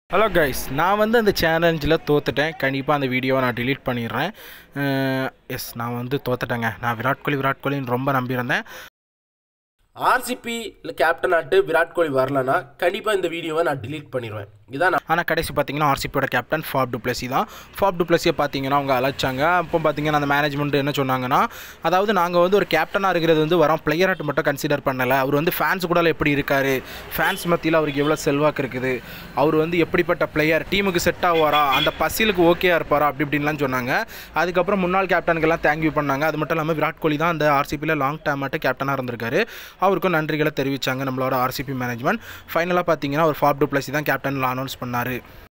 Hello guys, நான் வந்து அந்த சேலஞ்சில் தோத்துட்டேன். கண்டிப்பாக அந்த வீடியோவை நான் delete பண்ணிடுறேன். எஸ், நான் வந்து தோத்துட்டேங்க. நான் விராட் கோலின்னு ரொம்ப நம்பியிருந்தேன். RCB கேப்டன் ஆட்டு விராட் கோலி வரலனா கண்டிப்பா இந்த வீடியோவை நான் delete பண்ணிடுவேன். இதான் ஆனால் கடைசி பார்த்தீங்கன்னா RCBயோட கேப்டன் ஃபாப் டு பிளஸி தான். ஃபாப் டு பிளஸியை பார்த்தீங்கன்னா அவங்க அழைச்சாங்க. அப்போ பார்த்தீங்கன்னா அந்த மேனேஜ்மெண்ட் என்ன சொன்னாங்கன்னா, அதாவது நாங்கள் வந்து ஒரு கேப்டனாக இருக்கிறது வந்து வரோம் பிளேயராட்டு மட்டும் கன்சிடர் பண்ணலை. அவர் வந்து ஃபேன்ஸ் கூட எப்படி இருக்கார், ஃபேன்ஸ் மத்தியில் அவருக்கு எவ்வளோ செல்வாக்கு இருக்குது, அவர் வந்து எப்படிப்பட்ட பிளேயர், டீமுக்கு செட் ஆவாரா, அந்த பசிலுக்கு ஓகேயா இருப்பாரா, அப்படி இப்படின்லாம் சொன்னாங்க. அதுக்கப்புறம் முன்னாள் கேப்டனுக்கெல்லாம் தேங்க்யூ பண்ணாங்க. அது மட்டும் இல்லாமல் விராட் கோலி தான் அந்த RCBயில் லாங் டைம் ஆட்டு கேப்டனாக இருந்திருக்காரு. அவருக்கும் நன்றிகளை தெரிவித்தாங்க நம்மளோட RCB மேனேஜ்மெண்ட். ஃபைனலாக பார்த்தீங்கன்னா ஒரு ஃபாப் டு பிளஸி தான் கேப்டன் அனௌன்ஸ் பண்ணார்.